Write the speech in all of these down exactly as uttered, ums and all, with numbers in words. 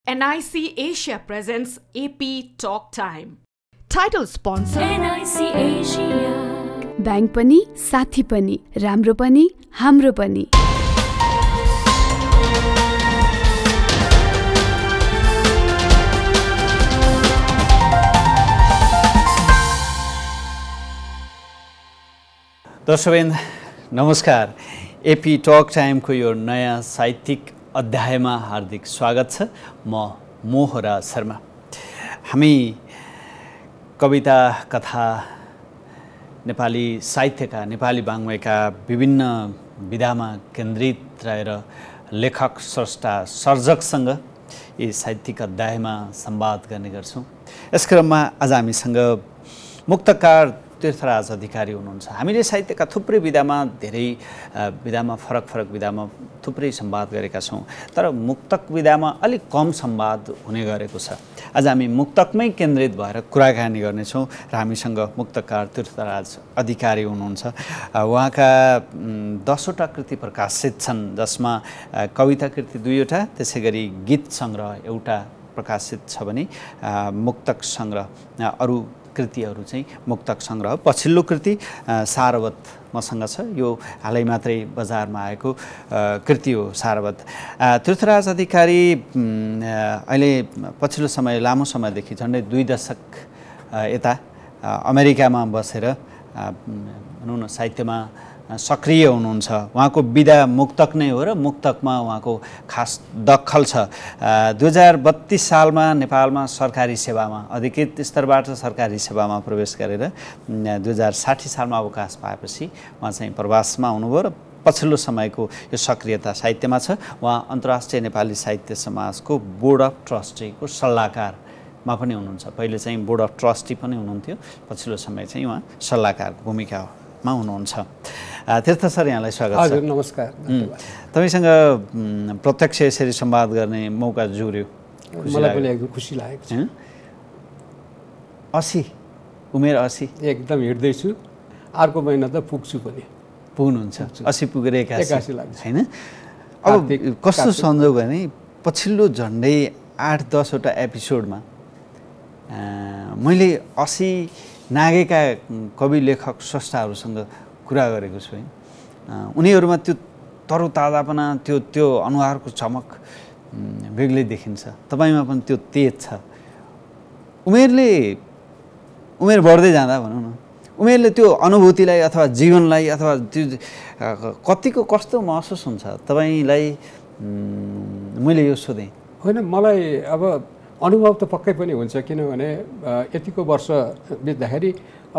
N I C Asia presents A P Talk Time. Title sponsor N I C Asia. Bank पनि साथी पनि राम्रो पनि हाम्रो पनि. दर्शकवृन्द नमस्कार. एपी टक टाइमको यो नयाँ साहित्यिक अध्यायमा हार्दिक स्वागत छ. म मोहरा शर्मा. हामी कविता, कथा, नेपाली साहित्यका, नेपाली वाङ्मयका विभिन्न विधामा केन्द्रित रहेर लेखक, स्रष्टा, सर्जकसँग यी साहित्यिक अध्यायमा संवाद गर्ने गर्छौँ. यस क्रममा आज हामीसँग मुक्तकार तीर्थराज अधिकारी हुनुहुन्छ. हामीले साहित्यका थुप्रै विधामा, धेरै विधामा, फरक फरक विधामा थुप्रै संवाद गरेका छौँ, तर मुक्तक विधामा अलिक कम संवाद हुने गरेको छ. आज हामी मुक्तकमै केन्द्रित भएर कुराकानी गर्नेछौँ र हामीसँग मुक्तकार तीर्थराज अधिकारी हुनुहुन्छ. उहाँका दसवटा कृति प्रकाशित छन्, जसमा कविता कृति दुईवटा, त्यसै गरी गीत सङ्ग्रह एउटा प्रकाशित छ भने मुक्तक सङ्ग्रह अरू कृतिहरू चाहिँ मुक्तक सङ्ग्रह. पछिल्लो कृति सारवत मसँग छ. यो हालै मात्रै बजारमा आएको कृति हो सारवत. तीर्थराज अधिकारी अहिले पछिल्लो समय, लामो समयदेखि झन्डै दुई दशक यता अमेरिकामा बसेर भनौँ न साहित्यमा सक्रिय हुनुहुन्छ. उहाँको विधा मुक्तक नै हो र मुक्तकमा उहाँको खास दखल छ. दुई हजार बत्तीस सालमा नेपालमा सरकारी सेवामा, अधिकृत स्तरबाट सरकारी सेवामा प्रवेश गरेर दुई हजार साठी सालमा अवकाश पाएपछि उहाँ चाहिँ प्रवासमा हुनुभयो र पछिल्लो समयको यो सक्रियता साहित्यमा छ. उहाँ अन्तर्राष्ट्रिय नेपाली साहित्य समाजको बोर्ड अफ ट्रस्टीको सल्लाहकारमा पनि हुनुहुन्छ. पहिले चाहिँ बोर्ड अफ ट्रस्टी पनि हुनुहुन्थ्यो, पछिल्लो समय चाहिँ उहाँ सल्लाहकारको भूमिकामा हुनुहुन्छ. तीर्थ सर, यहाँलाई स्वागत छ. हजुर, नमस्कार. तपाईँसँग प्रत्यक्ष यसरी संवाद गर्ने मौका जुर्यो, मलाई पनि एकदम खुसी लागेको छ. असी उमेर असी एकदम हिँड्दैछु. अर्को महिना त पुग्छु पनि. पुग्नुहुन्छ? असी पुगेर एकासी लाग्छ होइन? अब कस्तो संजोग भने पछिल्लो झन्डै आठ दसवटा एपिसोडमा मैले असी नागेका कवि, लेखक, स्रष्टाहरूसँग कुरा गरेको छु है. उनीहरूमा त्यो तरोताजापना, त्यो त्यो अनुहारको चमक बेग्लै देखिन्छ. तपाईँमा पनि त्यो तेज छ. उमेरले उमेर बढ्दै जाँदा भनौँ न, उमेरले त्यो अनुभूतिलाई अथवा जीवनलाई अथवा त्यो कतिको कस्तो महसुस हुन्छ तपाईँलाई? मैले यो सोधेँ. होइन, मलाई अब अनुभव त पक्कै पनि हुन्छ, किनभने यतिको वर्ष बित्दाखेरि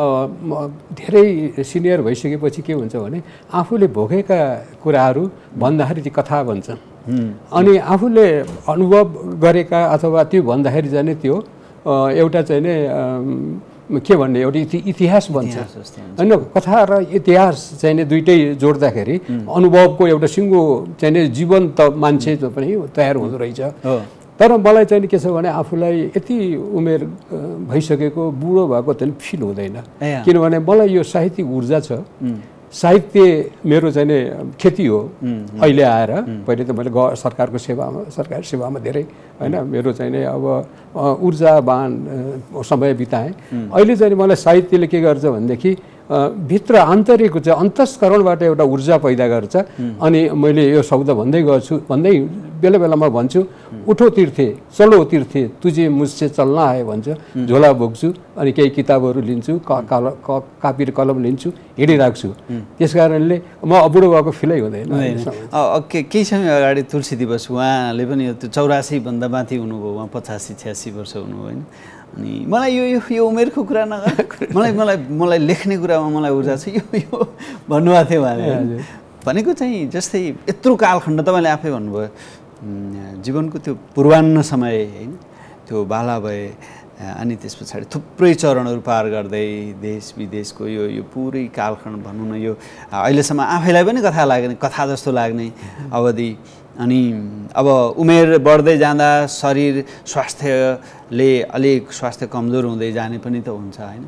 धेरै सिनियर भइसकेपछि के हुन्छ भने आफूले भोगेका कुराहरू भन्दाखेरि चाहिँ कथा भन्छन्, अनि आफूले अनुभव गरेका अथवा त्यो भन्दाखेरि चाहिँ नि त्यो एउटा चाहिँ नि के भन्ने एउटा इतिहास बन्छ होइन. कथा र इतिहास चाहिँ नि दुइटै जोड्दाखेरि अनुभवको एउटा सिङ्गो चाहिँ नि जीवन्त मान्छे पनि तयार हुँदो रहेछ. तर मलाई चाहिँ के छ भने आफूलाई यति उमेर भइसकेको, बुढो भएको चाहिँ फिल हुँदैन. किनभने मलाई यो साहित्यिक ऊर्जा छ. साहित्य मेरो चाहिँ नि खेती हो. अहिले आएर पहिले त मैले ग सरकारको सेवामा, सरकारी सेवामा धेरै होइन, मेरो चाहिँ नि अब ऊर्जावान समय बिताएँ. अहिले चाहिँ मलाई साहित्यले के गर्छ भनेदेखि भित्र आन्तरिक चाहिँ अन्तस्करणबाट एउटा ऊर्जा पैदा गर्छ. अनि मैले यो शब्द भन्दै गर्छु, भन्दै बेला बेलामा भन्छु, उठो तीर्थे, चलो तीर्थे, तुझे मुझसे चल्ना आयो भन्छ. झोला बोक्छु अनि केही किताबहरू लिन्छु, कापी र कलम लिन्छु, हिँडिराख्छु. त्यस कारणले म बुढो भएको फिलै हुँदैन. केही समय अगाडि तुलसी दिवस, उहाँले पनि त्यो चौरासीभन्दा माथि हुनुभयो, उहाँ पचासी छ्यासी वर्ष हुनुभयो होइन. अनि मलाई यो यो उमेरको कुरा नगर, मलाई मलाई मलाई लेख्ने कुरामा मलाई ऊर्जा छ यो यो भन्नुभएको थियो उहाँले. भनेको चाहिँ जस्तै यत्रो कालखण्ड तपाईँले आफै भन्नुभयो, जीवनको त्यो पूर्वान्न समय होइन, त्यो बाला भए अनि त्यस पछाडि थुप्रै चरणहरू पार गर्दै देश विदेशको यो यो पुरै कालखण्ड भनौँ न, यो अहिलेसम्म आफैलाई पनि कथा लाग्ने, कथा जस्तो लाग्ने अवधि. अनि अब उमेर बढ्दै जाँदा शरीर स्वास्थ्यले अलिक स्वास्थ्य कमजोर हुँदै जाने पनि त हुन्छ होइन.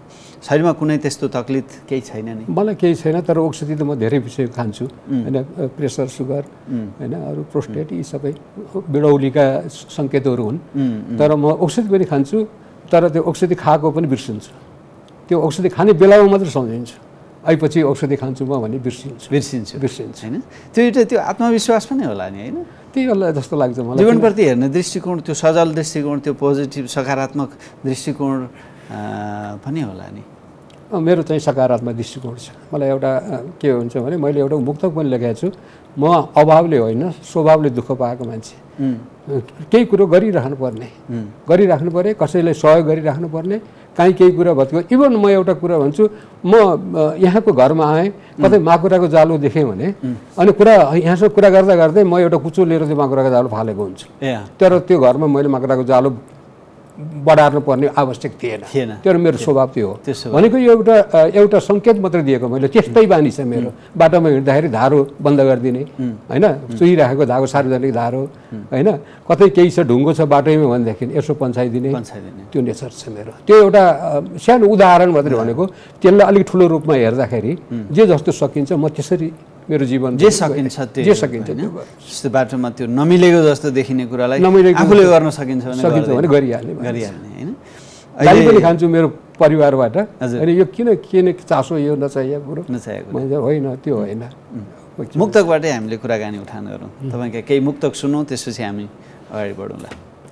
शरीरमा कुनै त्यस्तो तकलिफ केही छैन नि? मलाई केही छैन, तर औषधि त म धेरै विषय खान्छु होइन, प्रेसर, सुगर होइन, अरू प्रोस्टेट यी सबै बिडौलीका सङ्केतहरू हुन्। तर म औषधि पनि खान्छु, तर त्यो औषधि खाएको पनि बिर्सिन्छु। त्यो औषधि खाने बेलामा मात्र सम्झिन्छु, आइपछि औषधि खान्छु म भने बिर्सिन्छु बिर्सिन्छु बिर्सिन्छु होइन। त्यो एउटा त्यो आत्मविश्वास पनि होला नि होइन? त्यही होला जस्तो लाग्छ मलाई। जीवनप्रति हेर्ने दृष्टिकोण, त्यो सजल दृष्टिकोण, त्यो पोजिटिभ सकारात्मक दृष्टिकोण पनि होला नि? मेरो चाहिँ सकारात्मक दृष्टिकोण छ। मलाई एउटा के हुन्छ भने मैले एउटा मुक्तक पनि लेखेको छु, म अभावले होइन स्वभावले दुःख पाएको मान्छे। केही कुरो गरिराख्नु पर्ने गरिराख्नु पर्ने कसैलाई सहयोग गरिराख्नु पर्ने, काहीँ केही कुरा भत्कियो। इभन म एउटा कुरा भन्छु, म यहाँको घरमा आएँ, कतै माकुराको जालो देखेँ भने अनि कुरा यहाँसँग कुरा गर्दा गर्दै म एउटा कुचो लिएर त्यो माकुराको जालो फालेको हुन्छु। तर त्यो घरमा मैले माकुराको जालो बढार्नु पर्ने आवश्यक थिएन, त्यो मेरो स्वभाव त्यो हो। भनेको यो एउटा एउटा सङ्केत मात्रै दिएको मैले, त्यस्तै बानी छ मेरो। बाटोमा हिँड्दाखेरि धारो बन्द गरिदिने होइन, चुहिराखेको धागो सार्वजनिक धारो होइन, कतै केही छ ढुङ्गो छ बाटोमा भनेदेखि यसो पन्छाइदिने, त्यो नेचर छ मेरो। त्यो एउटा सानो उदाहरण मात्रै भनेको, त्यसलाई अलिक ठुलो रूपमा हेर्दाखेरि जे जस्तो सकिन्छ म त्यसरी मेरो जीवन जे सकिन्छ त्यो जे सकिन्छ जस्तो बाटोमा त्यो नमिलेको जस्तो देखिने कुरालाई आफूले गर्न सकिन्छ भने सकिन्छ भने गरिहाल्ने गरिहाल्ने होइन। गाली पनि खान्छु मेरो परिवारबाट, अनि यो किन किन चासो यो नचाहिएको कुरो नचाहिएको होइन, त्यो होइन। मुक्तकबाटै हामीले कुराकानी उठान गरौँ। तपाईँका केही मुक्तक सुनौँ, त्यसपछि हामी अगाडि बढौँला।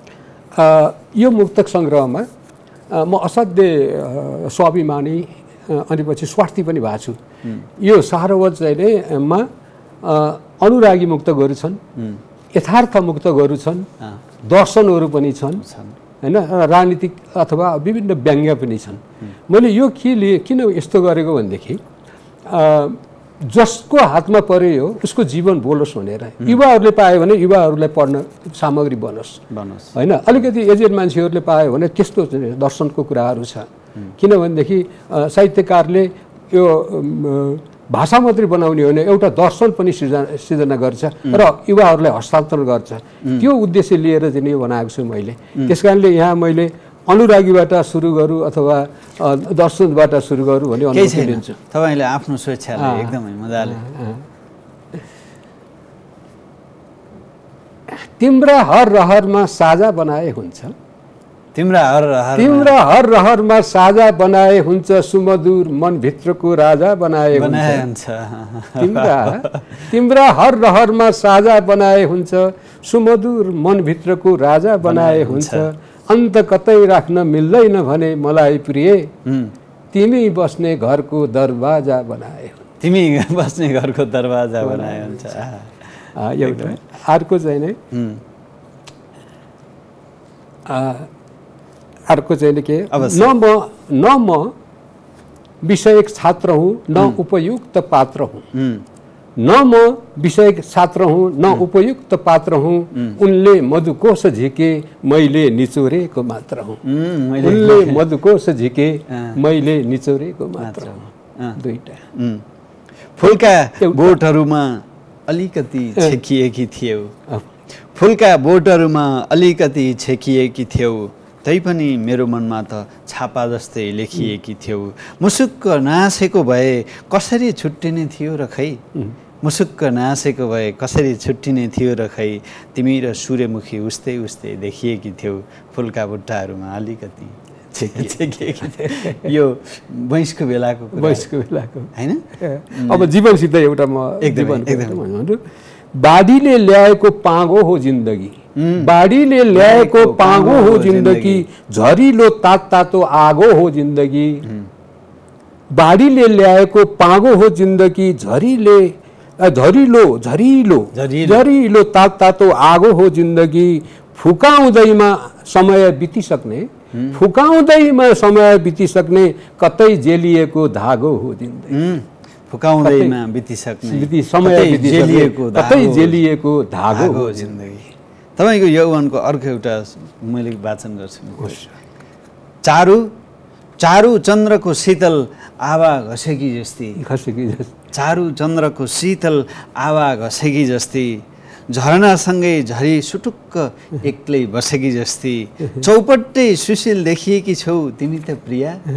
यो मुक्तक सङ्ग्रहमा म असाध्य स्वाभिमानी अनि पछि स्वार्थी पनि भएको छु। यो सारवत चाहिँ मा अनुरागी मुक्तकहरू छन्, यथार्थ मुक्तकहरू छन्, दर्शनहरू पनि छन् होइन, राजनीतिक अथवा विभिन्न व्यङ्ग्य पनि छन्। मैले यो के लिए किन यस्तो गरेको भनेदेखि जसको हातमा पर्यो उसको जीवन बोलोस् भनेर, युवाहरूले पायो भने युवाहरूलाई पढ्न सामग्री बनोस् होइन। अलिकति एजेड मान्छेहरूले पायो भने त्यस्तो दर्शनको कुराहरू छ। किनभनेदेखि साहित्यकारले यो भाषा मात्रै बनाउने होइन, एउटा दर्शन पनि सृजना सृजना गर्छ र युवाहरूलाई हस्तान्तरण गर्छ। त्यो उद्देश्य लिएर चाहिँ यो बनाएको छु मैले। त्यस कारणले यहाँ मैले अनुरागीबाट सुरु गरौँ अथवा दर्शनबाट सुरु गरौँ भने अनुमति लिन्छु। तपाईँले आफ्नो स्वेच्छाले एकदमै मजाले। तिम्रा हर रहरमा साझा बनाए हुन्छ, तिम्रा हर रहर तिम्रा हर रहरमा साझा बनाए हुन्छ, सुमधुर मनभित्रको राजा बनाए हुन्छ। तिम्रा तिम्रा हर रहरमा साझा बनाए हुन्छ, सुमधुर मनभित्रको राजा बनाए हुन्छ। अन्त कतै राख्न मिल्दैन भने मलाई प्रिय, तिमी बस्ने घरको दरवाजा बनाए हुन्छ। तिमी बस्ने घरको दरवाजा बनाए हुन्छ। एउटा अर्को चाहिँ नै अर्को चाहिँ के, न म न म विषयक छात्र हुँ न उपयुक्त पात्र हुँ, न म विषयक छात्र हुँ न उपयुक्त पात्र हुँ। उनले मधुकोश झिके मैले निचोरेको मात्र हुँ, उनले मधुकोश झिके मैले निचोरेको मात्र हुँ। दुईटा फुलका बोटहरूमा अलिकति छेकिएकी थियौ, फुलका बोटहरूमा अलिकति छेकिएकी थियौ, तैपनि मेरो मनमा त छापा जस्तै लेखिएकी थियौ। मुसुक्क नासेको भए कसरी छुट्टिने थियो र खै, मुसुक्क नासेको भए कसरी छुट्टिने थियो र खै, तिमी र सूर्यमुखी उस्तै उस्तै देखिएकी थियौ, फुलका बुट्टाहरूमा अलिकति छेकिएकी थियो। यो वैशको बेलाको वैशको बेलाको होइन। अब जीवनसित एउटा म एकदम एकदम बाढीले ल्याएको पाँगो हो जिन्दगी, बाढीले ल्याएको पाँगो हो जिन्दगी, झरिलो तात तातो आगो हो जिन्दगी। बाढीले ल्याएको पाँगो हो जिन्दगी, झरिले झरिलो झरिलो झरिलो तात तातो आगो हो जिन्दगी। फुकाउँदैमा समय बितिसक्ने, फुकाउँदैमा समय बितिसक्ने, कतै जेलिएको धागो हो जिन्दगी। फुकाउँदैमा बितिसक्ने समय बितिसकेको कतै जेलिएको धागो हो जिन्दगी। तपाईँको यौवनको अर्को एउटा मैले वाचन गर्छु। चारु चारु चन्द्रको शीतल आवा घसेकी जस्ती, घसेकी जस्ती चारु चन्द्रको शीतल आवा घसेकी जस्ती, झरनासँगै झरी सुटुक्क एक्लै बसेकी जस्ती, चौपट्टै सुशील देखिएकी छौ तिमी त प्रिया,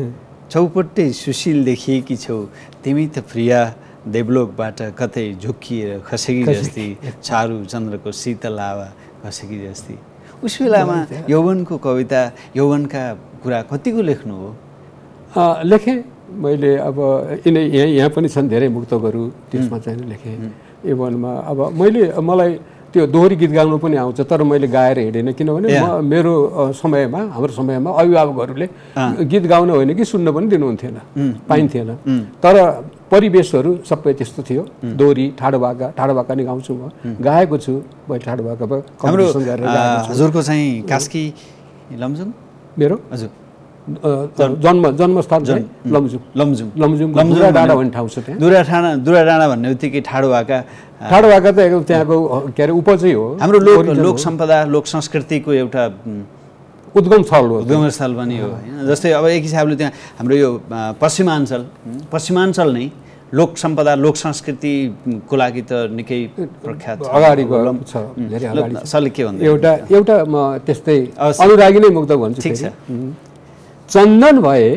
चौपट्टै सुशील देखिएकी छौ तिमी त प्रिया देवलोकबाट कतै झुक्किएर खसेकी जस्ती चारु चन्द्रको शीतल हावा खसेकी जस्ती। उस बेलामा यौवनको कविता यौवनका कुरा कतिको लेख्नु हो? लेखेँ मैले। अब यिनै यहाँ यहाँ पनि छन् धेरै मुक्तकहरू, त्यसमा चाहिँ लेखेँ यौवनमा। अब मैले मलाई त्यो दोहोरी गीत गाउनु पनि आउँछ, तर मैले गाएर हिँडेन, किनभने म मेरो समयमा हाम्रो समयमा अभिभावकहरूले गीत गाउन होइन कि सुन्न पनि दिनुहुन्थेन, पाइन्थेन। तर परिवेशहरू सबै त्यस्तो थियो। दोहोरी ठाडो भाका ठाडो भाका नि गाउँछु, म गाएको छु मैले ठाडो भाका। हाम्रो हजुरको चाहिँ कास्की लमजुङ मेरो हजुर जन्म जन्मस्थान चाहिँ लमजुङ लमजुङ लमजुङ दुरा डाँडा भन्ने ठाउँ छ त्यहाँ। दुरा डाँडा दुरा डाँडा भन्ने बित्तिकै ठाडो भाका ठाडो भाका त एकदम त्यहाँको के अरे उपजै हो। हाम्रो लोक लोक सम्पदा लोक संस्कृतिको एउटा उद्गम स्थल हो, उद्गम स्थल पनि हो होइन। जस्तै अब एक हिसाबले त्यहाँ हाम्रो यो पश्चिमाञ्चल पश्चिमाञ्चल नै लोक सम्पदा लोक संस्कृतिको लागि त निकै प्रख्यात अगाडिको छ, धेरै अगाडि छ। सरले के भन्दै एउटा एउटा म त्यस्तै अनुरागी नै मुक्त भन्छु। ठिक छ। चन्दन भए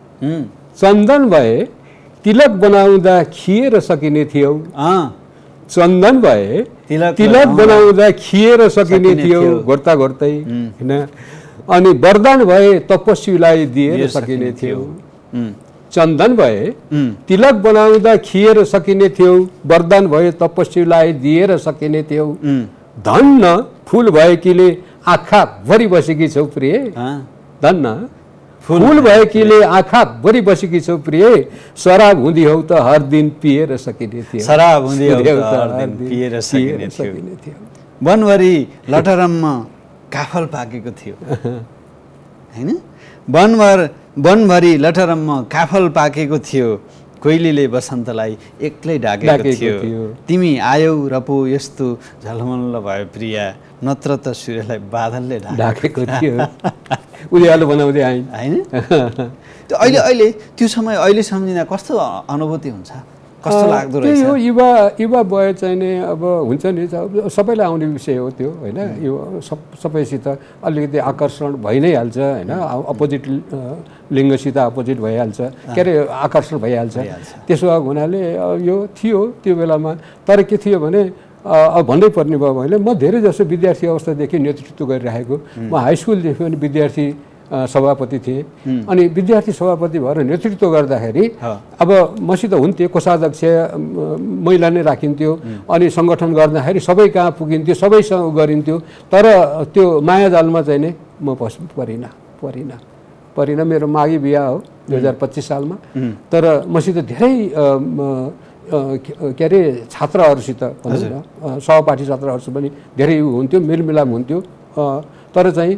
चन्दन भए तिलक बनाउँदा खिएर सकिने थियो। चन्दन भए तिलक बनाउँदा खिएर सकिने थियो घोर्ता घोर्तै होइन। अनि वरदान भए तपस्वीलाई दिएर सकिने थियो। चन्दन भए तिलक बनाउँदा खिएर सकिने थियो, वरदान भए तपस्वीलाई दिएर सकिने थियो। धन्न फुल भएकीले आँखा भरि बसेकी छौ प्रिय, धन्न फुल भएकीले आँखा भरि बसेकी छौ प्रिय, शराब हुँदी हौ त हर दिन पिएर सकिने थियो। शराब हुँदी हौ त हर दिन पिएर सकिने थियो। वनभरि लटरम्म काफल पाकेको थियो हैन। वनभर वनभरि लटरम्म काफल पाकेको थियो, कोइलीले बसन्तलाई एक्लै ढाकेको थियो। तिमी आयौ र पो यस्तो झलमल्ल भयो प्रिया, नत्र त सूर्यलाई बादलले ढाकेको थियो। उज्यालो बनाउँदै आइन् हैन। त्यो अहिले अहिले त्यो समय अहिले सम्झिँदा कस्तो अनुभूति हुन्छ, कस्तो लाग्दो रहेछ? यो युवा युवा वय चाहिँ नि अब हुन्छ नि, सबैलाई आउने विषय हो त्यो होइन। यो सब सबैसित अलिकति आकर्षण भइ नै हाल्छ होइन। अपोजिट लिङ्गसित अपोजिट भइहाल्छ, के अरे आकर्षण भइहाल्छ। त्यसो भएको हुनाले यो थियो त्यो बेलामा। तर के थियो भने अब भन्नै पर्ने भयो भने म धेरै जसो विद्यार्थी अवस्थादेखि नेतृत्व गरिरहेको। म हाई स्कुलदेखि पनि विद्यार्थी सभापति थिएँ। अनि विद्यार्थी सभापति भएर नेतृत्व गर्दाखेरि अब मसित हुन्थ्यो कोषाध्यक्ष महिला नै राखिन्थ्यो। अनि सङ्गठन गर्दाखेरि सबै कहाँ पुगिन्थ्यो, सबैसँग गरिन्थ्यो। तर त्यो मायाजालमा चाहिँ नै म पस परिनँ परिनँ परिनँ मेरो माघी बिहा हो दुई हजार पच्चिस सालमा। तर मसित धेरै के अरे छात्रहरूसित भनौँ न सहपाठी छात्रहरूसित पनि धेरै हुन्थ्यो, मेलमिलाप हुन्थ्यो। तर चाहिँ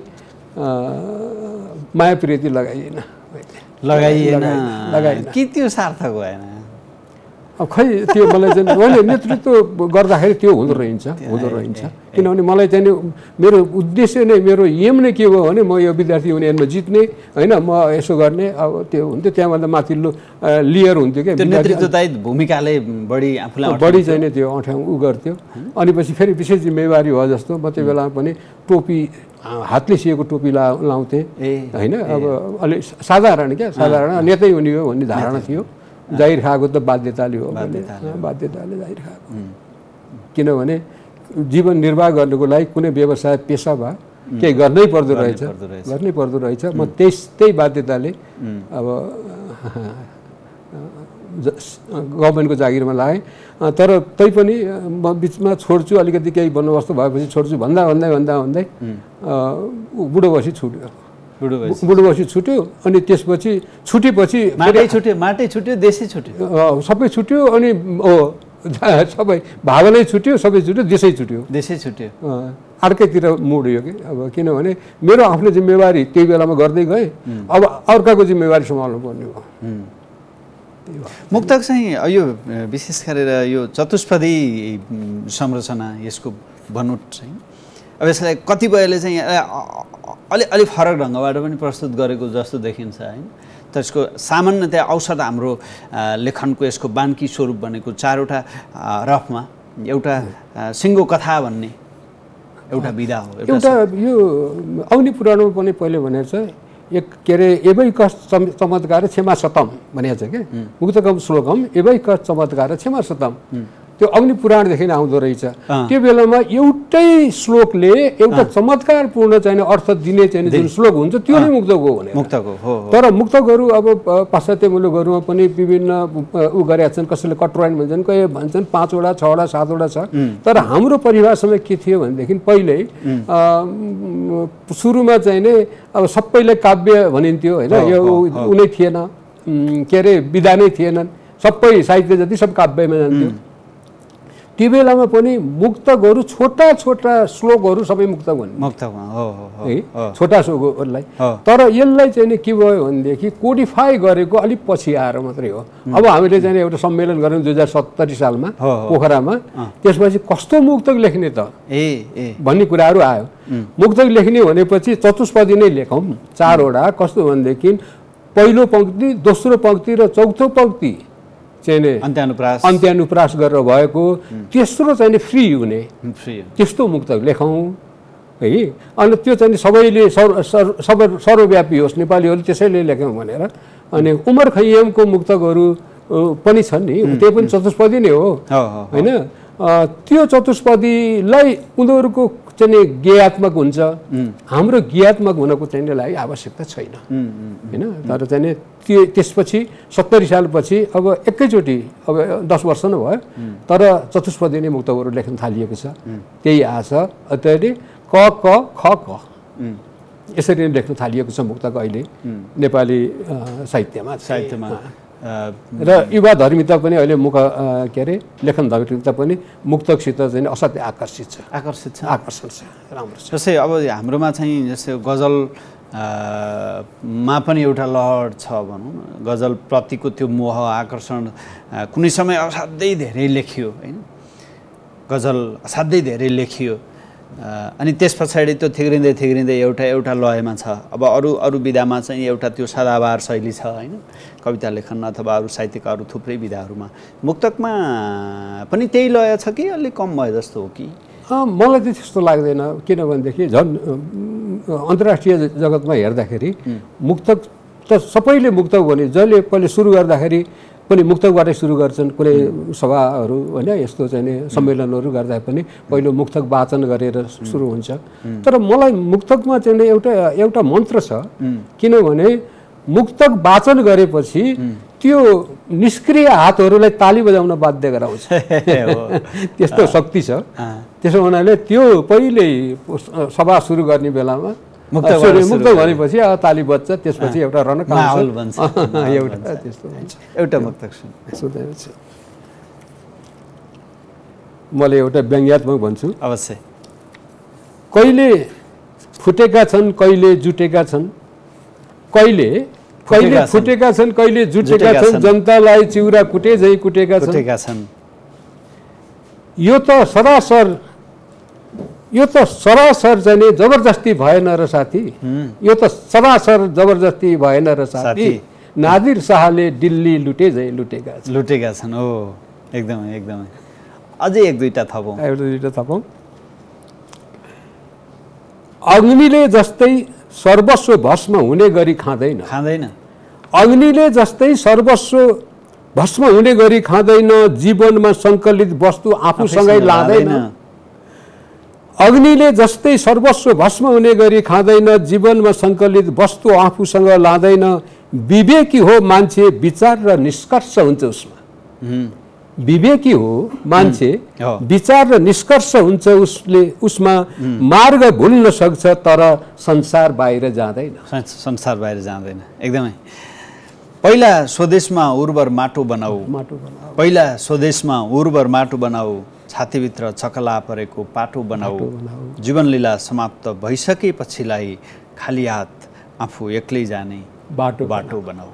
माया प्रीति लगाइएन लगाइएन लगाइएन कि त्यो सार्थक भएन? अब खै त्यो मलाई चाहिँ मैले नेतृत्व गर्दाखेरि त्यो हुँदो रहन्छ हुँदो रहन्छ किनभने मलाई चाहिँ मेरो उद्देश्य नै मेरो एम नै के हो भने म यो विद्यार्थी युनियनमा जित्ने होइन, म यसो गर्ने। अब त्यो हुन्थ्यो त्यहाँभन्दा माथिल्लो लियर हुन्थ्यो क्या, नेतृत्वदायी भूमिकाले बढी आफूलाई बढी चाहिँ नै त्यो अँठ्याउ उ गर्थ्यो। अनि पछि फेरि विशेष जिम्मेवारी भयो जस्तो म त्यो बेलामा पनि टोपी हातले सिएको टोपी ला लाउँथेँ होइन। अब अलिक साधारण क्या, साधारण नेतै हुने हो भन्ने धारणा थियो। जाहिर खाएको त बाध्यताले हो, बाध्यताले जाहिर खाएको। किनभने जीवन निर्वाह गर्नुको लागि कुनै व्यवसाय पेसा भए केही गर्नै पर्दो रहेछ गर्नै पर्दो रहेछ। म त्यस त्यही बाध्यताले अब गभर्मेन्टको जागिरमा लागेँ। तर तैपनि म बिचमा छोड्छु, अलिकति केही बन्दोबस्त भएपछि छोड्छु भन्दा भन्दै भन्दा भन्दै बुढो बसी छुट्यो बुढो बसी छुट्यो। अनि त्यसपछि छुटेपछि माटै छुट्यो माटै छुट्यो देशै छुट्यो सबै छुट्यो। अनि ओ सबै भावनै छुट्यो, सबै छुट्यो, देशै छुट्यो देशै छुट्यो अर्कैतिर मुड्यो कि। अब किनभने मेरो आफ्नो जिम्मेवारी त्यही बेलामा गर्दै गएँ, अब अर्काको जिम्मेवारी सम्हाल्नु पर्ने भयो। मुक्तक चाहिँ यो विशेष गरेर यो चतुष्पदी संरचना यसको बनोट चाहिँ अब यसलाई कतिपयले चाहिँ अलि अलि फरक ढङ्गबाट पनि प्रस्तुत गरेको जस्तो देखिन्छ होइन। त्यसको सामान्यतया औसत हाम्रो लेखनको यसको बान्की स्वरूप भनेको चारवटा रफमा एउटा सिङ्गो कथा भन्ने एउटा विधा हो। एउटा यो अग्नि पुराणमा पनि पहिले भनेको छ एक के अरे एवैक चमत्कार क्षमा सतम भनेको छ क्या मुक्तकम श्लोकम एवैक चमत्कार क्षमा सतम त्यो अग्नि पुराणदेखि आउँदो रहेछ त्यो बेलामा एउटै श्लोकले एउटा चमत्कारपूर्ण चाहिँ अर्थ दिने चाहिँ जुन श्लोक हुन्छ त्यो नै मुक्तक हो भने मुक्तक हो तर मुक्तकहरू अब पाश्चात्य मुलुकहरूमा पनि विभिन्न उ गरेका छन् कसैले कटराइन भन्छन् कोही भन्छन् पाँचवटा छवटा सातवटा छ तर हाम्रो परिभाषामा के थियो भनेदेखि पहिल्यै सुरुमा चाहिँ नै अब सबैलाई काव्य भनिन्थ्यो होइन यो उनै थिएन के अरे विधा नै थिएनन् सबै साहित्य जति सब काव्यमा जान्थ्यो त्यो बेलामा पनि मुक्तकहरू छोटा छोटा श्लोकहरू सबै मुक्तक भन्ने मुक्तकमा हो हो है छोटा श्लोकहरूलाई तर यसलाई चाहिँ नि के भयो भनेदेखि कोडिफाई गरेको अलिक पछि आएर मात्रै हो अब हामीले चाहिँ एउटा सम्मेलन गऱ्यौँ दुई हजार सत्तरी सालमा पोखरामा त्यसपछि कस्तो मुक्तक लेख्ने त ए ए भन्ने कुराहरू आयो मुक्तक लेख्ने भनेपछि चतुष्पदी नै लेखौँ चारवटा कस्तो भनेदेखि पहिलो पङ्क्ति दोस्रो पङ्क्ति र चौथो पङ्क्ति चाहिँ अन्त्यानुप्रास अन्त्यानुप्रास गरेर भएको तेस्रो चाहिँ फ्री हुने त्यस्तो मुक्तक लेखौँ है अनि त्यो चाहिँ सबैले सर्वव्यापी होस् नेपालीहरूले त्यसैले लेख्यौँ भनेर अनि उमर खैयामको मुक्तकहरू पनि छन् नि त्यो पनि चतुष्पदी नै हो होइन त्यो चतुष्पदीलाई उनीहरूको चाहिँ गेयात्मक हुन्छ हाम्रो गेयात्मक हुनको चाहिँ लागि आवश्यकता छैन होइन तर चाहिँ त्यो त्यसपछि सत्तरी सालपछि अब एकैचोटि अब दस वर्ष नै भयो तर चतुष्पदी नै मुक्तकहरू लेख्न थालिएको छ त्यही आछ त्यसले क क ख क यसरी नै लेख्न थालिएको छ मुक्तक अहिले नेपाली साहित्यमा साहित्यमा र युवा धर्मिता पनि अहिले मुख के अरे लेखन धर्मिता पनि मुक्तकसित चाहिँ असाध्यै आकर्षित छ आकर्षित छ आकर्षण छ राम्रो छ जस्तै अब हाम्रोमा चाहिँ जस्तै गजल मा पनि एउटा लहर छ भनौँ न गजलप्रतिको त्यो मोह आकर्षण कुनै समय असाध्यै धेरै लेखियो होइन गजल असाध्यै धेरै लेखियो अनि त्यस पछाडि त्यो थिग्रिँदै थिग्रिँदै एउटा एउटा लयमा छ अब अरू अरू विधामा चाहिँ एउटा त्यो सदाबहार शैली छ होइन कविता लेखन अथवा अरू साहित्यका अरू थुप्रै विधाहरूमा मुक्तकमा पनि त्यही लय छ कि अलिक कम भयो जस्तो हो कि मलाई चाहिँ त्यस्तो लाग्दैन किनभनेदेखि झन् अन्तर्राष्ट्रिय जगतमा हेर्दाखेरि मुक्तक त सबैले मुक्तक भने जसले पहिले सुरु गर्दाखेरि पनि मुक्तकबाटै सुरु गर्छन् कुनै सभाहरू होइन यस्तो चाहिँ सम्मेलनहरू गर्दा पनि पहिलो मुक्तक वाचन गरेर सुरु हुन्छ तर मलाई मुक्तकमा चाहिँ एउटा एउटा मन्त्र छ किनभने मुक्तक वाचन गरेपछि त्यो निष्क्रिय हातहरूलाई ताली बजाउन बाध्य गराउँछ त्यस्तो शक्ति छ त्यसो हुनाले त्यो पहिल्यै सभा सुरु गर्ने बेलामा मुक्त भनेपछि ताली बज्छ त्यसपछि एउटा रनक आउँछ एउटा त्यस्तो हुन्छ एउटा मुक्तक सुन्दैछ मैले एउटा व्यङ्ग्यात्मक भन्छु अवश्य कहिले फुटेका छन् कहिले जुटेका छन् कहिले कहिले फुटेका छन् कहिले जुटेका छन् जनतालाई चिउरा कुटे झै कुटेका छन् यो त सरासर यो त सरासर चाहिँ जबरजस्ती भएन र साथी यो त सरासर जबरजस्ती भएन र साथी नादिर शाहले दिल्ली लुटे झै लुटेका छन् लुटेका छन् हो एकदमै एकदमै अझै एक दुईटा थपौँ एक दुईटा थपौँ अग्निले जस्तै सर्वस्व भस्म हुने गरी खाँदैन खाँदैन अग्निले जस्तै सर्वस्व भस्म हुने गरी खाँदैन जीवनमा सङ्कलित वस्तु आफूसँगै लाँदैन अग्निले जस्तै सर्वस्व भस्म हुने गरी खाँदैन जीवनमा सङ्कलित वस्तु आफूसँग लाँदैन विवेकी हो मान्छे विचार र निष्कर्ष हुन्छ उसमा विवेकी हो मान्छे विचार र निष्कर्ष हुन्छ उसले उसमा मार्ग भुल्न सक्छ तर संसार बाहिर जाँदैन संसार बाहिर जाँदैन एकदमै पहिला स्वदेशमा उर्वर माटो बनाऊ माटो बनाऊ पहिला स्वदेशमा उर्वर माटो बनाऊ छातीभित्र चकला परेको पाटो बनाऊ जीवनलीला समाप्त भइसकेपछिलाई खाली हात आफू एक्लै जाने बाटो बाटो बनाऊ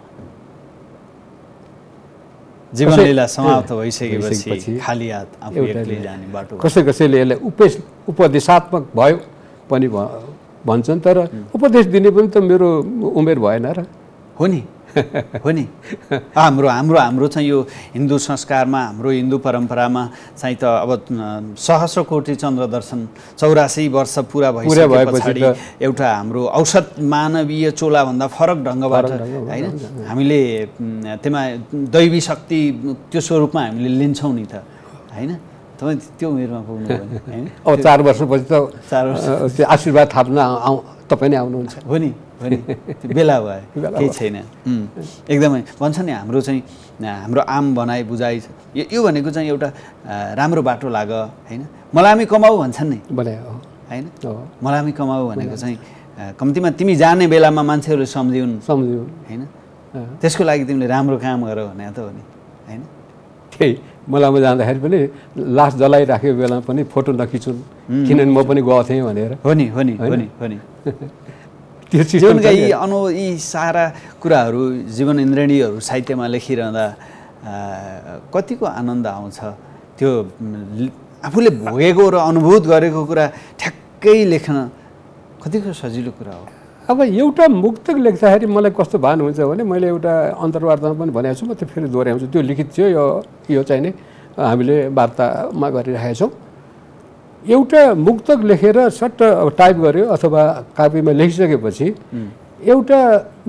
जीवनलीला समाप्त भइसकेपछि खाली हात आफू एक्लै जाने बाटो कसै कसैले यसलाई उपदेश उपदेशात्मक भयो पनि भन्छन् तर उपदेश दिने पनि त मेरो उमेर भएन र हो नि हो नि हाम्रो हाम्रो हाम्रो चाहिँ यो हिन्दू संस्कारमा हाम्रो हिन्दू परम्परामा चाहिँ त अब सहस्र कोटि चन्द्र दर्शन चौरासी वर्ष पुरा भइसके पछाडि एउटा हाम्रो औसत मानवीय चोलाभन्दा फरक ढङ्गबाट होइन हामीले त्यसमा दैवी शक्ति त्यो स्वरूपमा हामीले लिन्छौँ नि त होइन तपाईँ त्यो उमेरमा पुग्नुभयो होइन अब चार वर्षपछि त चार वर्ष त्यो आशीर्वाद थाप्न आउ तपाईँ नै आउनुहुन्छ हो नि हो नि त्यो बेला भयो केही छैन एकदमै भन्छ नि हाम्रो चाहिँ हाम्रो आम भनाइ बुझाइ छ यो यो भनेको चाहिँ एउटा राम्रो बाटो लाग होइन मलामी कमाऊ भन्छन् नि होइन मलामी कमाऊ भनेको चाहिँ कम्तीमा तिमी जाने बेलामा मान्छेहरूले सम्झिउन् सम्झिउन् होइन त्यसको लागि तिमीले राम्रो काम गर भने त हो नि होइन त्यही मलाईमा जाँदाखेरि पनि लास जलाइराखेको बेलामा पनि फोटो नखिचुन् किनभने म पनि गएको थिएँ भनेर हो नि हो नि हो नि हो नि त्यो जीवनका यी अनु यी सारा कुराहरू जीवन इन्द्रेणीहरू साहित्यमा लेखिरहँदा कतिको आनन्द आउँछ त्यो आफूले भोगेको र अनुभूत गरेको कुरा ठ्याक्कै लेख्न कतिको सजिलो कुरा हो अब एउटा मुक्तक लेख्दाखेरि मलाई कस्तो भान हुन्छ भने मैले एउटा अन्तर्वार्तामा पनि भनेको छु म त्यो फेरि दोहोऱ्याउँछु त्यो लिखित थियो यो यो चाहिँ नि हामीले वार्तामा गरिरहेका छौँ एउटा मुक्तक लेखेर सट्ट टाइप गर्यो अथवा कापीमा लेखिसकेपछि एउटा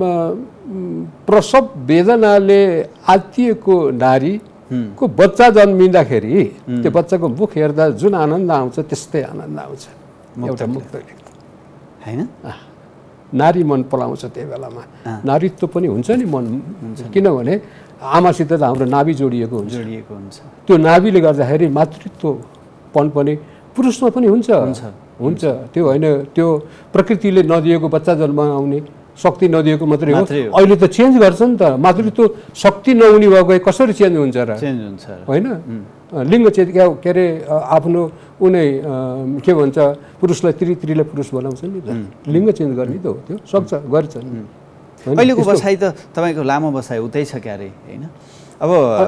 प्रसव वेदनाले आत्तिएको नारीको बच्चा जन्मिँदाखेरि त्यो बच्चाको मुख हेर्दा जुन आनन्द आउँछ त्यस्तै आनन्द आउँछ एउटा मुक्तक लेख्दा होइन नारी मन पलाउँछ त्यो बेलामा नारीत्व पनि हुन्छ नि मन किनभने आमासित त हाम्रो नाभि जोडिएको हुन्छ जोडिएको हुन्छ त्यो नाभिले गर्दाखेरि मातृत्वपन पनि पुरुषमा पनि हुन्छ हुन्छ त्यो होइन त्यो प्रकृतिले नदिएको बच्चा जन्माउने शक्ति नदिएको मात्रै हो अहिले त चेन्ज गर्छ नि त मातृत्व शक्ति नहुने भएको कसरी चेन्ज हुन्छ र चेन्ज हुन्छ होइन लिङ्ग चेन्ज के अरे आफ्नो उनी के भन्छ पुरुषलाई त्रि त्रिलाई पुरुष बनाउँछ नि त लिङ्ग चेन्ज गर्ने त हो त्यो सक्छ गर्छ अहिलेको बसाइ त तपाईँको लामो बसाइ उतै छ क्यारे होइन अब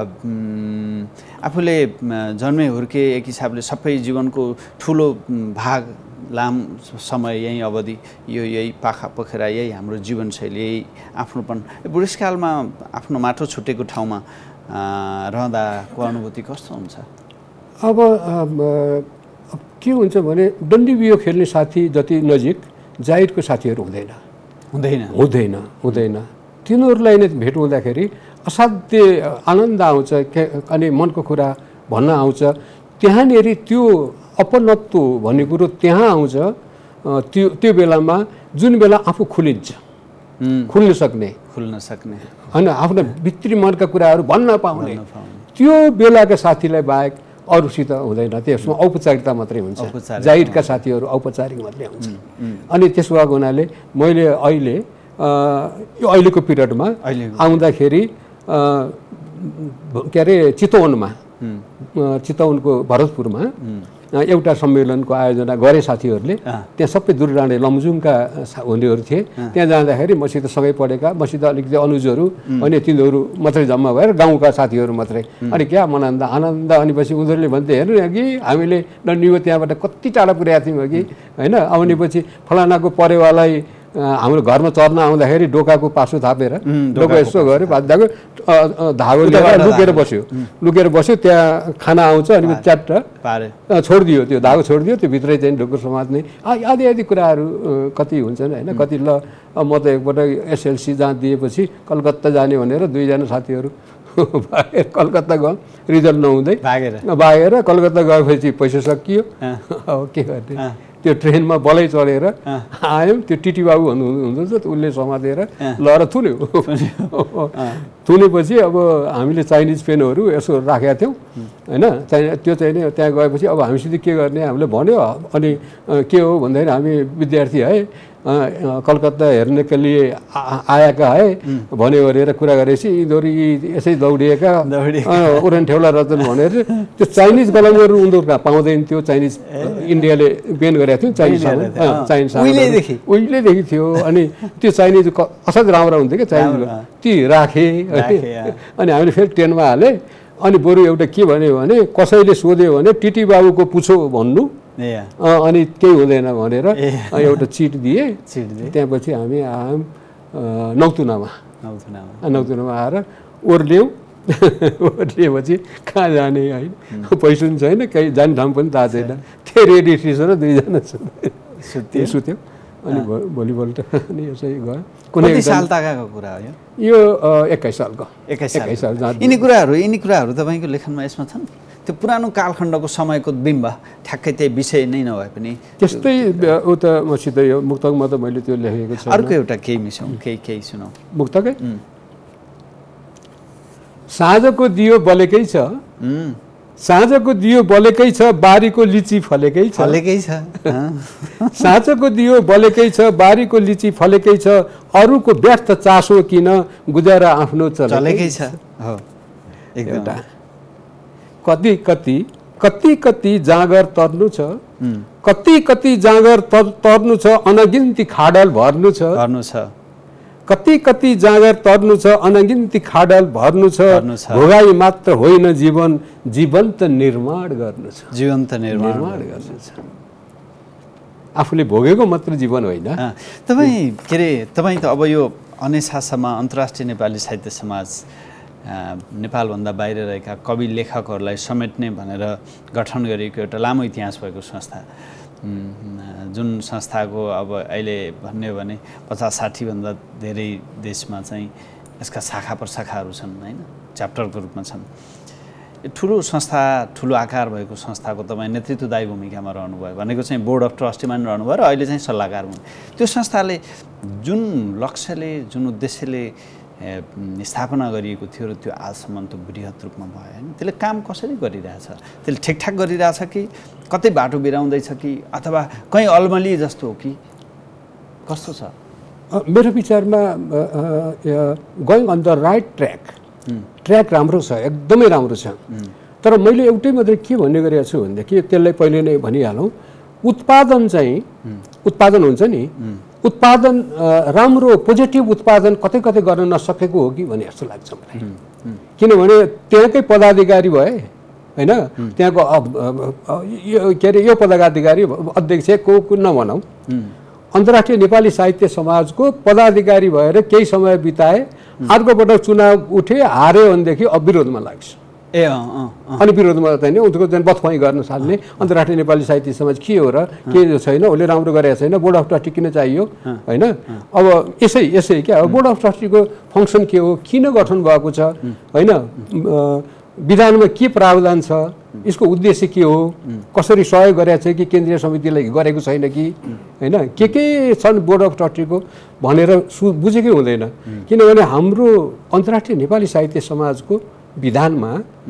आफूले जन्मे हुर्के एक हिसाबले सबै जीवनको ठुलो भाग लाम समय यही अवधि यो यही पाखा पोखरा यही हाम्रो जीवनशैली यही आफ्नोपन बुढेसकालमा आफ्नो माटो छुटेको ठाउँमा रहँदाको अनुभूति कस्तो हुन्छ अब के हुन्छ भने डन्डी बियो खेल्ने साथी जति नजिक जाहिरको साथीहरू हुँदैन हुँदैन हुँदैन हुँदैन तिनीहरूलाई नै भेट हुँदाखेरि असाध्य आनन्द आउँछ अनि मनको कुरा भन्न आउँछ त्यहाँनिर त्यो अपनत्व भन्ने कुरो त्यहाँ आउँछ त्यो त्यो बेलामा जुन बेला आफू खुलिन्छ खुल्न सक्ने खुल्न सक्ने होइन आफ्नो भित्री मनका कुराहरू भन्न पाउने त्यो बेलाका साथीलाई बाहेक अरूसित हुँदैन त्यसमा औपचारिकता मात्रै हुन्छ जाहिरका साथीहरू औपचारिक मात्रै हुन्छ अनि त्यसो भएको हुनाले मैले अहिले यो अहिलेको पिरियडमा आउँदाखेरि के अरे चितवनमा चितवनको भरतपुरमा एउटा सम्मेलनको आयोजना गरे साथीहरूले त्यहाँ सबै दुर्राणे लमजुङका हुनेहरू थिए त्यहाँ जाँदाखेरि मसित सँगै पढेका मसित अलिकति अनुजहरू अनि तिनीहरू मात्रै जम्मा भएर गाउँका साथीहरू मात्रै अनि क्या मनान्द आनन्द अनि पछि उनीहरूले भन्थे हेर्नु अघि हामीले डन्डीको त्यहाँबाट कति टाढा पुर्याएको थियौँ अघि होइन आउनेपछि फलानाको परेवालाई हाम्रो घरमा चर्न आउँदाखेरि डोकाको पासो थापेर डोका यसो गऱ्यो बाँधिदिएको धागो लिएर लुकेर बस्यो लुकेर बस्यो त्यहाँ खाना आउँछ अनि च्याट्ट छोडिदियो त्यो धागो छोडिदियो त्यो भित्रै चाहिँ ढुकुर समात्ने आदि आदि कुराहरू कति हुन्छन् होइन कति ल म त एकपल्ट एसएलसी जहाँ दिएपछि कलकत्ता जाने भनेर दुईजना साथीहरू भागेर कलकत्ता गयो रिजल्ट नहुँदै भागेर भागेर कलकत्ता गएपछि पैसा सकियो अब के गर्ने त्यो ट्रेनमा बलै चढेर आयौँ त्यो टिटी बाबु भन्नु हुनुहुन्छ उसले समातेर लएर थुन्यो थुनेपछि अब हामीले चाइनिज पेनहरू यसो राखेका थियौँ होइन चाहिँ त्यो चाहिँ नि त्यहाँ गएपछि अब हामीसित के गर्ने हामीले भन्यो अनि के हो भन्दाखेरि हामी विद्यार्थी है कलकत्ता हेर्नेका लिए आएका है भन्यो भनेर कुरा गरेपछि यिनीहरू यसै दौडिएका उडान ठेउला रचन भनेर त्यो चाइनिज कलमहरू उनीहरू कहाँ पाउँदैन त्यो चाइनिज इन्डियाले बेन गरेको थियो चाइनिज चाइनिज उहिलेदेखि थियो अनि त्यो चाइनिज असाध्यै राम्रो हुन्थ्यो क्या चाइनिज ती राखेँ अनि हामीले फेरि ट्रेनमा हालेँ अनि बरु एउटा के भन्यो भने कसैले सोध्यो भने टिटी बाबुको पुछो भन्नु अनि केही हुँदैन भनेर एउटा चिट दिए त्यहाँपछि हामी आयौँ नौतुनामा नौथुनामा नौथुनामा आएर ओर्ल्यौँ ओर्लिएपछि कहाँ जाने होइन पैसा पनि छैन कहीँ जाने ठाउँ पनि थाहा छैन त्यो रेडियो स्टेसन दुईजना सुत्यो सुत्यो अनि भोलिपल्ट अनि यसै गयो कुनै साल ताकाको कुरा हो यो एक्काइस सालको एक्काइस साल यिनी कुराहरू यिनी कुराहरू तपाईँको लेखनमा यसमा छन् त्यो पुरानो कालखण्डको समयको बिम्ब ठ्याक्कै त्यही विषय नै नभए पनि त्यस्तै उता मसित यो मुक्तकमा त मैले त्यो लेखेको छु अर्को एउटा केही मिसाउँ केही केही सुनाउँ मुक्तकै साँझको दियो बलेकै छ साँझको दियो बलेकै छ बारीको लिची फलेकै छ फलेकै छ साँझको दियो बलेकै छ बारीको लिची फलेकै छ अरूको व्यर्थ चासो किन गुजारा आफ्नो चलेकै छ हो एउटा कति कति कति कति जाँगर तर्नु छ कति कति जाँगर तर्नु छ अनगिन्ती खाडल भर्नु छ भर्नु छ कति कति जाँगर तर्नु छ अनगिन्ती खाडल भर्नु छ भोगाई मात्र होइन जीवन जीवन्त निर्माण गर्नु छ जीवन्त निर्माण गर्नु छ आफूले भोगेको मात्र जीवन होइन तपाईँ के अरे तपाईँ त अब यो अनेसासम्म अन्तर्राष्ट्रिय नेपाली साहित्य समाज नेपालभन्दा बाहिर रहेका कवि लेखकहरूलाई समेट्ने भनेर गठन गरिएको एउटा लामो इतिहास भएको संस्था जुन संस्थाको अब अहिले भन्ने हो भने पचास साठीभन्दा धेरै देशमा चाहिँ यसका शाखा प्रशाखाहरू छन् होइन च्याप्टरको रूपमा छन् ठुलो संस्था ठुलो आकार भएको संस्थाको तपाईँ नेतृत्वदायी भूमिकामा रहनुभयो भनेको चाहिँ बोर्ड अफ ट्रस्टीमा पनि रहनुभयो र अहिले चाहिँ सल्लाहकार हुनु त्यो संस्थाले जुन लक्ष्यले जुन उद्देश्यले स्थापना गरिएको थियो र त्यो आजसम्म त बृहत रूपमा भयो होइन त्यसले काम कसरी गरिरहेछ त्यसले ठिकठाक गरिरहेछ कि कतै बाटो बिराउँदैछ कि अथवा कहीँ अल्मली जस्तो हो कि कस्तो छ मेरो विचारमा going on the right track track राम्रो छ एकदमै राम्रो छ तर मैले एउटै मात्रै के भन्ने गरेको छु भनेदेखि त्यसलाई पहिले नै भनिहालौँ उत्पादन चाहिँ उत्पादन हुन्छ नि उत्पादन राम्रो पोजिटिभ उत्पादन कतै कतै गर्न नसकेको हो कि भन्ने जस्तो लाग्छ मलाई किनभने त्यहाँकै पदाधिकारी भए होइन त्यहाँको के अरे यो पदाधिकारी अध्यक्ष को को नभनौँ अन्तर्राष्ट्रिय नेपाली साहित्य समाजको पदाधिकारी भएर केही समय बिताए अर्को पटक चुनाव उठे हार्यो भनेदेखि अब विरोधमा लाग्छ ए अँ अनि विरोधमा चाहिँ उनको चाहिँ बथुवाई गर्न थाल्ने अन्तर्राष्ट्रिय नेपाली साहित्य समाज के हो र के छैन उसले राम्रो गरेको छैन बोर्ड अफ ट्रस्टी किन चाहियो होइन अब यसै यसै क्या अब बोर्ड अफ ट्रस्टीको फङ्सन के हो किन गठन भएको छ होइन विधानमा के प्रावधान छ यसको उद्देश्य के हो कसरी सहयोग गरेको छ कि केन्द्रीय समितिले गरेको छैन कि होइन के के छन् बोर्ड अफ ट्रस्टीको भनेर सु बुझेकै हुँदैन किनभने हाम्रो अन्तर्राष्ट्रिय नेपाली साहित्य समाजको विधानमा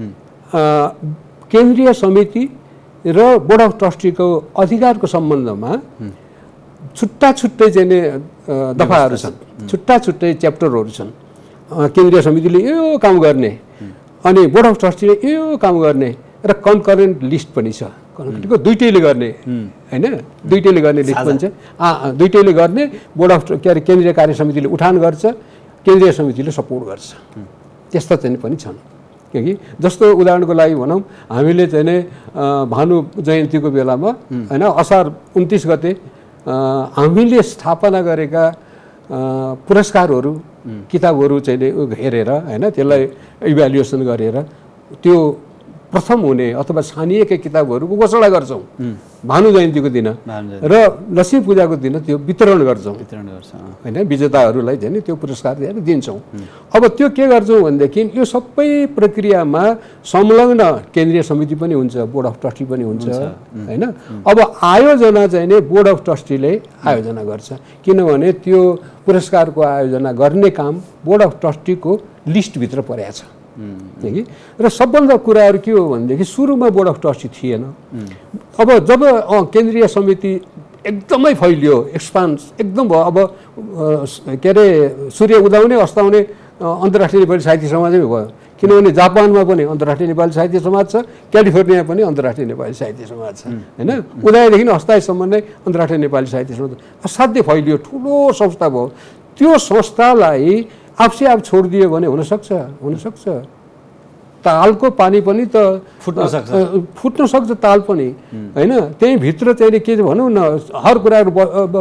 केन्द्रीय समिति र बोर्ड अफ ट्रस्टीको अधिकारको सम्बन्धमा छुट्टा छुट्टै चाहिँ दफाहरू छन् छुट्टा छुट्टै च्याप्टरहरू छन् केन्द्रीय समितिले यो काम गर्ने अनि बोर्ड अफ ट्रस्टीले यो काम गर्ने र कन्करेन्ट लिस्ट पनि छ कन्करेन्टको दुईटैले गर्ने होइन दुईटैले गर्ने लिस्ट पनि छ दुईटैले गर्ने बोर्ड अफ के अरे केन्द्रीय कार्य समितिले उठान गर्छ केन्द्रीय समितिले सपोर्ट गर्छ त्यस्ता चाहिँ पनि छन् किनकि जस्तो उदाहरणको लागि भनौँ हामीले चाहिँ नै भानु जयन्तीको बेलामा होइन असार उन्तिस गते हामीले स्थापना गरेका पुरस्कारहरू किताबहरू चाहिँ हेरेर होइन त्यसलाई इभ्यालुएसन गरेर त्यो प्रथम हुने अथवा छानिएका किताबहरूको घोषणा गर्छौँ भानु जयन्तीको दिन र लक्ष्मी पूजाको दिन त्यो वितरण गर्छौँ वितरण गर्छौँ होइन विजेताहरूलाई चाहिँ त्यो पुरस्कार दिएर दिन्छौँ अब त्यो के गर्छौँ भनेदेखि यो सबै प्रक्रियामा संलग्न केन्द्रीय समिति पनि हुन्छ बोर्ड अफ ट्रस्टी पनि हुन्छ होइन अब आयोजना चाहिँ नै बोर्ड अफ ट्रस्टीले आयोजना गर्छ किनभने त्यो पुरस्कारको आयोजना गर्ने काम बोर्ड अफ ट्रस्टीको लिस्टभित्र परेको छ र सबभन्दा कुराहरू के हो भनेदेखि सुरुमा बोर्ड अफ ट्रस्टी थिएन अब जब केन्द्रीय समिति एकदमै फैलियो एक्सपान्स एकदम भयो अब के अरे सूर्य उदाउने अस्ताउने अन्तर्राष्ट्रिय नेपाली साहित्य समाजै भयो किनभने जापानमा पनि अन्तर्राष्ट्रिय नेपाली साहित्य समाज छ क्यालिफोर्निया पनि अन्तर्राष्ट्रिय नेपाली साहित्य समाज छ होइन उदयदेखि अस्तायसम्म नै अन्तर्राष्ट्रिय नेपाली साहित्य समाज असाध्यै फैलियो ठुलो संस्था भयो त्यो संस्थालाई आफसे आफ छोडिदियो भने हुनसक्छ हुनसक्छ तालको पानी पनि त फुट्न सक्छ फुट्न सक्छ ताल पनि होइन। त्यही भित्र चाहिँ के भनौँ न हर कुराहरू अब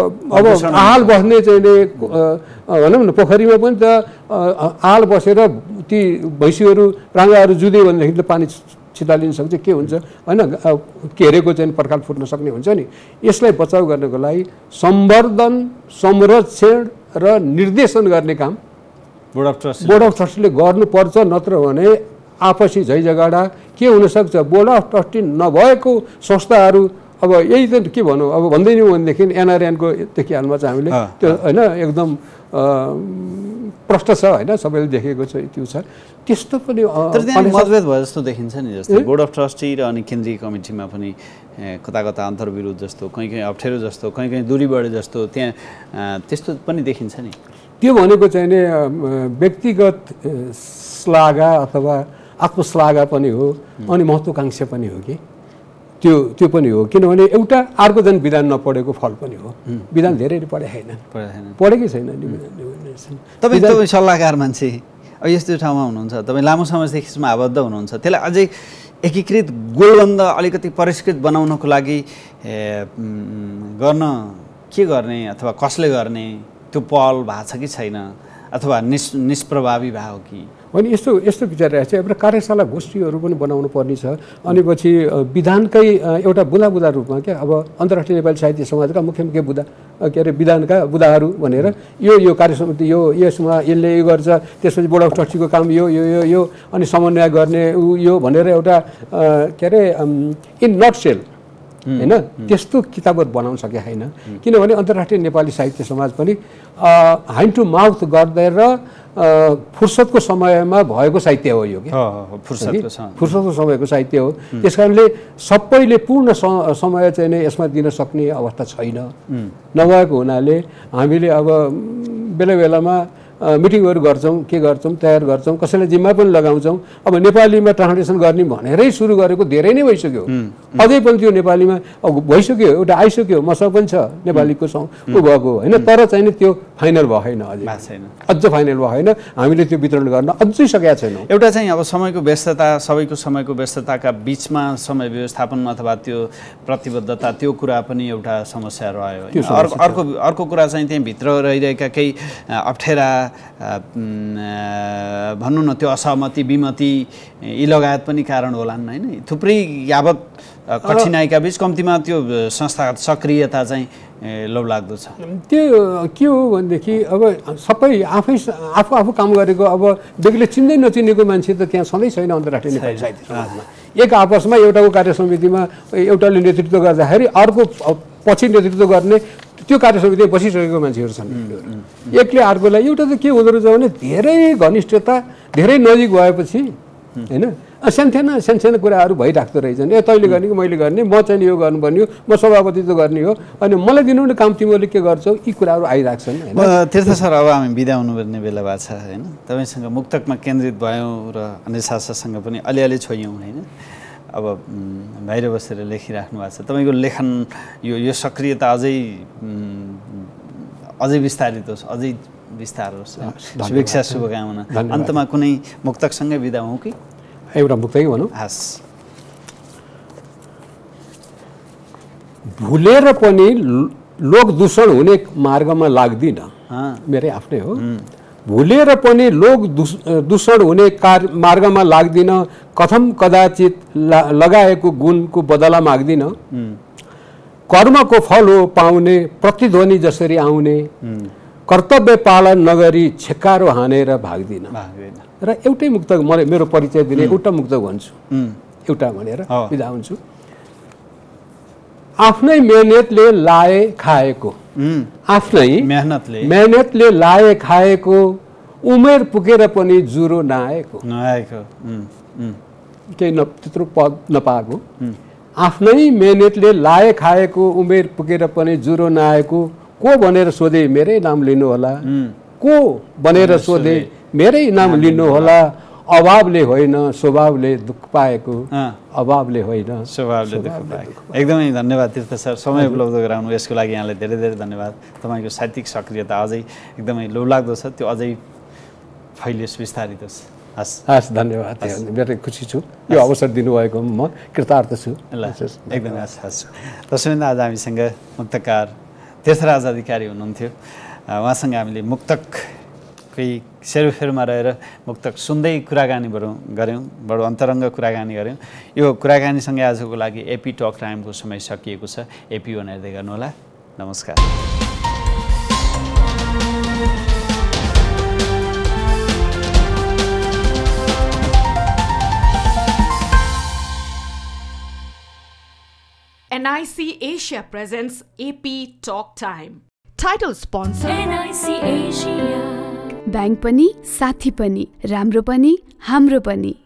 आल बस्ने चाहिँ भनौँ न पोखरीमा पनि त आल बसेर ती भैँसीहरू राँगाहरू जुधे भनेदेखि त पानी छितालिन सक्छ के हुन्छ होइन। घेरेको चाहिँ पर्खाल फुट्न सक्ने हुन्छ नि। यसलाई बचाउ गर्नको लागि सम्वर्धन संरक्षण र निर्देशन गर्ने काम board of trust board of ट्रस्टीले गर्नुपर्छ। नत्र भने आपसी झैझगडा के हुनसक्छ। बोर्ड अफ ट्रस्टी नभएको संस्थाहरू अब यही त के भनौँ अब भन्दैनौँ भनेदेखि एनआरएनको देखिहाल्नुमा चाहिँ हामीले त्यो होइन एकदम प्रष्ट छ होइन, सबैले देखेको छ त्यो छ। त्यस्तो पनि तर त्यहाँ मतभेद भयो जस्तो देखिन्छ नि। जस्तो बोर्ड अफ ट्रस्टी र अनि केन्द्रीय कमिटीमा पनि कता कता अन्तर्विरोध जस्तो, कहीँ कहीँ अप्ठ्यारो जस्तो, कहीँ कहीँ दूरी बढे जस्तो त्यहाँ त्यस्तो पनि देखिन्छ नि। त्यो भनेको चाहिँ नि व्यक्तिगत श्लाघा अथवा आत्मश्लाघा पनि हो अनि महत्त्वाकांक्षा पनि हो कि त्यो त्यो पनि हो। किनभने एउटा अर्को झन् विधान नपढेको फल पनि हो। विधान धेरैले पढेको छैन, पढेकै छैन। तपाईँ तपाईँ सल्लाहकार मान्छे अब यस्तो ठाउँमा हुनुहुन्छ, तपाईँ लामो समयदेखि यसमा आबद्ध हुनुहुन्छ, त्यसलाई अझै एकीकृत गोलबन्द अलिकति परिष्कृत बनाउनको लागि गर्न के गर्ने अथवा कसले गर्ने त्यो पहल भएको छ कि छैन अथवा निस् निष्प्रभावी भयो कि अनि यस्तो यस्तो विचार रहेछ। एउटा कार्यशाला गोष्ठीहरू पनि बनाउनु पर्ने छ। अनि पछि विधानकै एउटा बुदा बुदा रूपमा क्या अब अन्तर्राष्ट्रिय नेपाली साहित्य समाजका मुख्य मुख्य बुदा के अरे विधानका बुदाहरू भनेर यो यो कार्यसमिति यो यसमा यसले यो गर्छ, त्यसपछि बोर्ड अफ ट्रस्टीको काम यो यो यो यो अनि समन्वय गर्ने ऊ यो भनेर एउटा के अरे इन नट सेल होइन त्यस्तो किताबहरू बनाउन सके छैन। किनभने अन्तर्राष्ट्रिय नेपाली साहित्य समाज पनि ह्यान्ड टु माउथ गर्दै र फुर्सदको समयमा भएको साहित्य हो यो कि फुर्सदको समयको साहित्य हो। त्यस कारणले सबैले पूर्ण समय चाहिँ नै यसमा दिन सक्ने अवस्था छैन। नभएको हुनाले हामीले अब बेला बेलामा मिटिङहरू गर्छौँ, के गर्छौँ, तयार गर्छौँ, कसैलाई जिम्मा पनि लगाउँछौँ। अब नेपालीमा ट्रान्सलेसन गर्ने भनेरै सुरु गरेको धेरै नै भइसक्यो। अझै पनि त्यो नेपालीमा अब भइसक्यो, एउटा आइसक्यो, मसँग पनि छ नेपालीको ऊ भएको होइन। तर चाहिँ नि त्यो फाइनल भएन, अझै छैन, अझ फाइनल भएन। हामीले त्यो वितरण गर्न अझै सकेका छैनौँ। एउटा चाहिँ अब समयको व्यस्तता, सबैको समयको व्यस्तताका बिचमा समय व्यवस्थापन अथवा त्यो प्रतिबद्धता त्यो कुरा पनि एउटा समस्या रह्यो। अर्को अर्को अर्को कुरा चाहिँ त्यहीँभित्र रहिरहेका केही अप्ठ्यारा भनौँ न त्यो असहमति विमति यी लगायत पनि कारण होलान् होइन। थुप्रै यावत कठिनाइका बिच कम्तीमा त्यो संस्था सक्रियता चाहिँ लौलाग्दो छ। त्यो के हो भनेदेखि अब सबै आफै आफू आफू काम गरेको अब बेग्लै चिन्दै नचिनेको मान्छे त त्यहाँ सधैँ छैन अन्तर्राष्ट्रिय नेपाली साहित्य समाजमा। एक आपसमा एउटाको कार्य समितिमा एउटाले नेतृत्व गर्दाखेरि अर्को पछि नेतृत्व गर्ने त्यो कार्य समितिमा बसिसकेको मान्छेहरू छन्। एकले अर्कोलाई एउटा त के हुँदो रहेछ भने धेरै घनिष्ठता धेरै नजिक भएपछि होइन सानसानो सानसानो कुराहरू भइराख्दो रहेछन्। ए तैँले गर्ने कि मैले गर्ने, म चाहिँ यो गर्नुपर्ने हो, म सभापतित्व गर्ने हो, अनि मलाई दिनु नि काम तिमीले के गर्छौ, यी कुराहरू आइराख्छन्। तीर्थ सर अब हामी बिदा हुनुपर्ने बेला भएको छ होइन। तपाईँसँग मुक्तकमा केन्द्रित भयौँ र अनिशासँग पनि अलिअलि छोयौँ होइन। अब बाहिर बसेर लेखिराख्नु भएको छ तपाईँको लेखन यो यो सक्रियता अझै अझै विस्तारित होस्, अझै विस्तार होस्। शुभेच्छा शुभकामना। अन्तमा कुनै मुक्तकसँगै बिदा हौँ कि एउटा मुक्तकै भनौँ। हस्। भुलेर पनि लोक दूषण हुने मार्गमा लाग्दिन, मेरै आफ्नै हो। भुलेर पनि लोक दूषण हुने कार्य मार्गमा लाग्दिन, कथम कदाचित लगाएको गुणको बदला माग्दिन। कर्मको फल हो पाउने प्रतिध्वनि जसरी आउने, कर्तव्य पालन नगरी छेक्कारो हानेर भाग्दिन। र एउटै मुक्तक मलाई मेरो परिचय दिने एउटा मुक्तक भन्छु, एउटा भनेर बिदा हुन्छु। आफ्नै मेहनतले लाए खाएको, आफ्नै मेहनतले मेहनतले लाए खाएको, उमेर पुगेर पनि जुरो नआएको नआएको केही न त्यत्रो पद नपाएको। आफ्नै मेहनतले लाए खाएको, उमेर पुगेर पनि जुरो नआएको, को भनेर सोधे मेरै नाम लिनु होला, को भनेर सोधे मेरै नाम लिनु होला। अभावले होइन स्वभावले दुःख पाएको, अभावले होइन स्वभावले दुःख पाएको। एकदमै धन्यवाद तीर्थ सर, समय उपलब्ध गराउनु यसको लागि यहाँलाई धेरै धेरै धन्यवाद। तपाईँको साहित्यिक सक्रियता अझै एकदमै लोभलाग्दो छ, त्यो अझै फैलियोस्, विस्तारित होस्। हस् हस् धन्यवाद धेरै खुसी छु यो अवसर दिनुभएको म कृतार्थ छु ल एकदमै हस् हस् दर्शकवृन्द आज हामीसँग मुक्तकार तीर्थराज अधिकारी हुनुहुन्थ्यो उहाँसँग हामीले मुक्तकै सेरोफेरोमा रहेर मुक्तक सुन्दै कुराकानी बरौँ गऱ्यौँ बडो अन्तरङ्ग कुराकानी गऱ्यौँ यो कुराकानीसँगै आजको लागि एपी टक टाइमको समय सकिएको छ एपी वन हेर्दै गर्नुहोला नमस्कार N I C Asia presents A P Talk Time. Title sponsor N I C Asia. Bank पनि साथी पनि राम्रो पनि हाम्रो पनि